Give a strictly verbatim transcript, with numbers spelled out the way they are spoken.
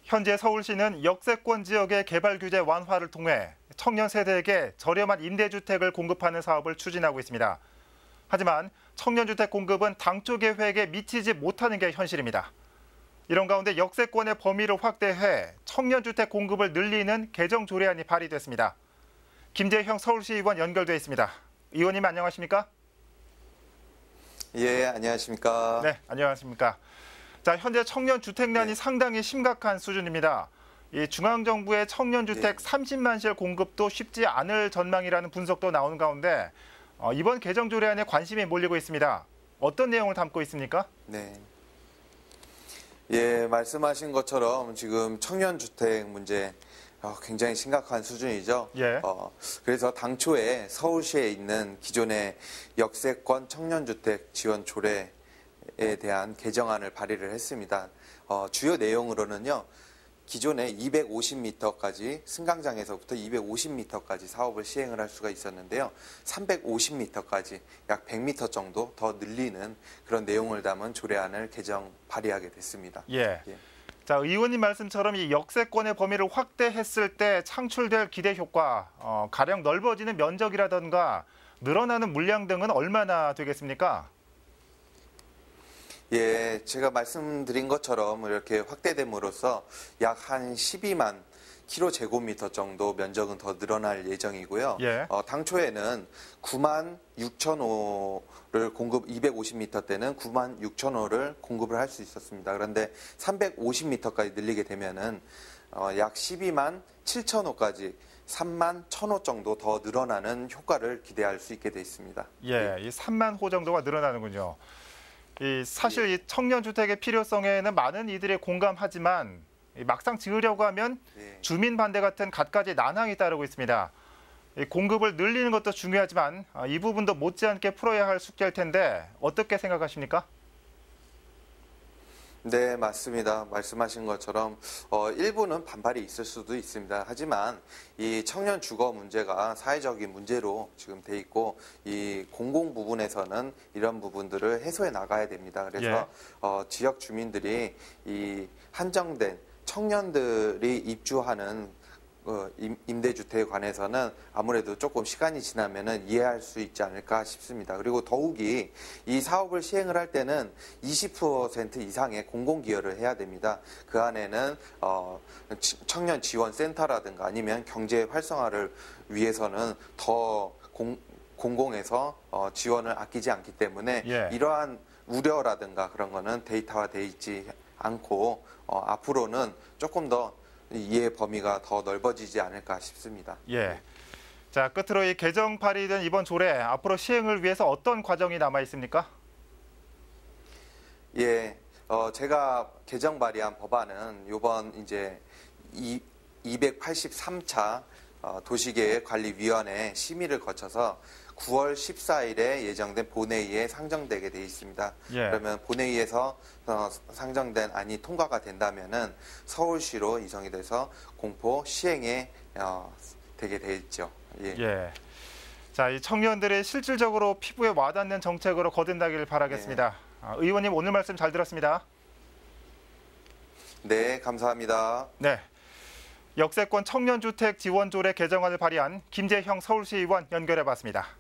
현재 서울시는 역세권 지역의 개발 규제 완화를 통해 청년 세대에게 저렴한 임대주택을 공급하는 사업을 추진하고 있습니다. 하지만 청년주택 공급은 당초 계획에 미치지 못하는 게 현실입니다. 이런 가운데 역세권의 범위를 확대해 청년주택 공급을 늘리는 개정 조례안이 발의됐습니다. 김재형 서울시 의원 연결돼 있습니다. 의원님 안녕하십니까? 예, 안녕하십니까? 네, 안녕하십니까? 자, 현재 청년 주택난이 네. 상당히 심각한 수준입니다. 이 중앙정부의 청년주택 네. 삼십만 실 공급도 쉽지 않을 전망이라는 분석도 나오는 가운데 어, 이번 개정 조례안에 관심이 몰리고 있습니다. 어떤 내용을 담고 있습니까? 네. 예, 말씀하신 것처럼 지금 청년주택 문제 어, 굉장히 심각한 수준이죠. 예. 어, 그래서 당초에 서울시에 있는 기존의 역세권 청년주택 지원 조례 에 대한 개정안을 발의를 했습니다. 어, 주요 내용으로는요. 기존에 이백오십 미터까지 승강장에서부터 이백오십 미터까지 사업을 시행을 할 수가 있었는데요. 삼백오십 미터까지 약 백 미터 정도 더 늘리는 그런 내용을 담은 조례안을 개정 발의하게 됐습니다. 예. 예. 자, 의원님 말씀처럼 이 역세권의 범위를 확대했을 때 창출될 기대 효과, 어, 가령 넓어지는 면적이라든가 늘어나는 물량 등은 얼마나 되겠습니까? 예, 제가 말씀드린 것처럼 이렇게 확대됨으로써 약 한 십이만 킬로제곱미터 정도 면적은 더 늘어날 예정이고요. 예. 어, 당초에는 구만 육천 호를 공급, 이백오십 미터 때는 구만 육천 호를 공급을 할 수 있었습니다. 그런데 삼백오십 미터까지 늘리게 되면은 어, 약 십이만 칠천 호까지 삼만 천 호 정도 더 늘어나는 효과를 기대할 수 있게 돼 있습니다. 예, 이 삼만 호 정도가 늘어나는군요. 이 사실 이 청년 주택의 필요성에는 많은 이들이 공감하지만 막상 지으려고 하면 네. 주민 반대 같은 갖가지 난항이 따르고 있습니다. 이 공급을 늘리는 것도 중요하지만 이 부분도 못지않게 풀어야 할 숙제일 텐데 어떻게 생각하십니까? 네, 맞습니다. 말씀하신 것처럼 어, 일부는 반발이 있을 수도 있습니다. 하지만 이 청년 주거 문제가 사회적인 문제로 지금 돼 있고 이 공공 부분에서는 이런 부분들을 해소해 나가야 됩니다. 그래서 예. 어, 지역 주민들이 이 한정된 청년들이 입주하는 어, 임대주택에 관해서는 아무래도 조금 시간이 지나면은 이해할 수 있지 않을까 싶습니다. 그리고 더욱이 이 사업을 시행을 할 때는 이십 퍼센트 이상의 공공기여를 해야 됩니다. 그 안에는 어, 청년 지원센터라든가 아니면 경제 활성화를 위해서는 더 공, 공공에서 어, 지원을 아끼지 않기 때문에 예. 이러한 우려라든가 그런 거는 데이터화되어 있지 않고 어, 앞으로는 조금 더 이해 범위가 더 넓어지지 않을까 싶습니다. 예. 자, 끝으로 이 개정 발의된 이번 조례 앞으로 시행을 위해서 어떤 과정이 남아 있습니까? 예, 어, 제가 개정 발의한 법안은 이번 이제 이백팔십삼 차 어, 도시계획관리위원회 심의를 거쳐서 구월 십사일에 예정된 본회의에 상정되게 되어 있습니다. 예. 그러면 본회의에서 어, 상정된 안이 통과가 된다면은 서울시로 이송이 돼서 공포 시행에 어, 되게 되어 있죠. 예. 예. 자, 이 청년들의 실질적으로 피부에 와닿는 정책으로 거듭나길 바라겠습니다. 예. 아, 의원님 오늘 말씀 잘 들었습니다. 네, 감사합니다. 네. 역세권 청년주택 지원조례 개정안을 발의한 김재형 서울시 의원 연결해봤습니다.